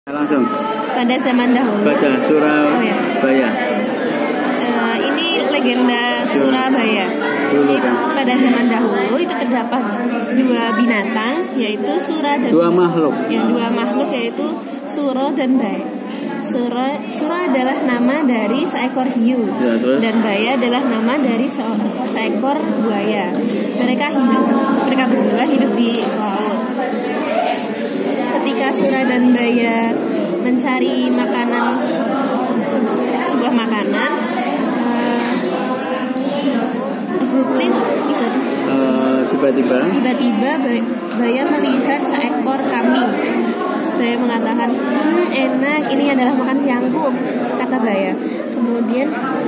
Langsung. Pada zaman dahulu. Baca Surabaya. Ini legenda Surabaya. Pada zaman dahulu itu terdapat dua binatang, yaitu Sura dan dua makhluk. Dua makhluk yaitu Suro dan Baya. Sura adalah nama dari seekor hiu, dan Baya adalah nama dari seekor buaya. Mereka berdua hidup di laut. Ketika Sura dan Baya mencari makanan, sebuah makanan, tiba-tiba Baya melihat seekor kambing. Baya mengatakan, enak, ini adalah makan siangku, kata Baya. Kemudian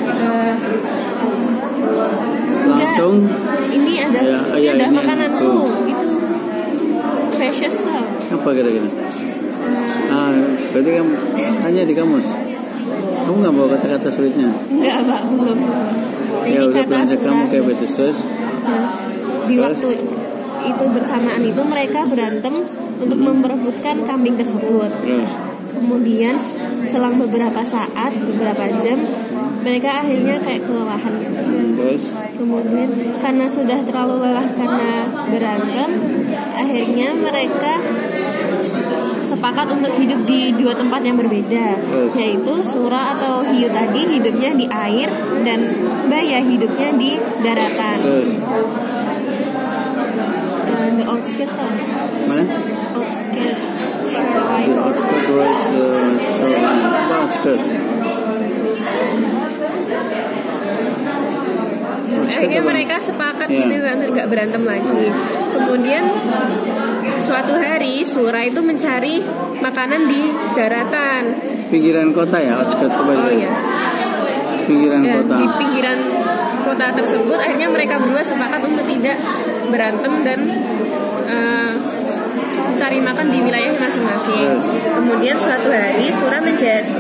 langsung ini adalah makananku. Itu precious tau. Apa kira-kira? Berarti kamu hanya di kamus. Kamu nggak bawa kata-kata sulitnya? Enggak, Pak, belum. Ya udah belanja kamu kayak betul terus. Di waktu itu bersamaan itu mereka berantem untuk memperebutkan kambing tersebut. Kemudian selang beberapa saat, beberapa jam, mereka akhirnya kayak kelelahan. Kemudian karena sudah terlalu lelah karena berantem, akhirnya mereka sepakat untuk hidup di dua tempat yang berbeda, yaitu Sura atau hiu tadi hidupnya di air dan Baya hidupnya di daratan. The outskirt mana? Outskirt shoreline. The outskirt was shoreline. Apa outskirt? Akhirnya mereka sepakat untuk nggak berantem lagi. Kemudian suatu hari Sura itu mencari makanan di daratan. Pinggiran kota ya, outskirt Pinggiran kota. Di pinggiran kota tersebut akhirnya mereka berdua sepakat untuk tidak berantem dan cari makan di wilayah masing-masing. Kemudian suatu hari Sura menjadi